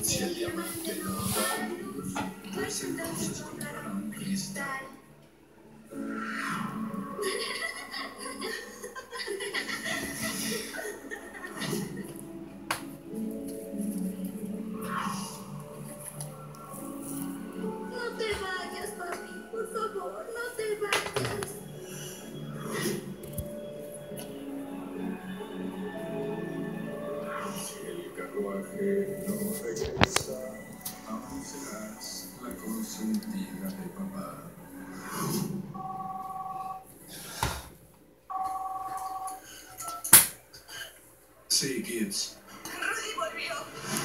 Si el diamante no da luz, pues entonces comprará un cristal. No te vayas, papi, por favor, no te vayas. Si el carruaje no regresa, aún serás la consentida de papá. Sí, kids. Rudy volvió.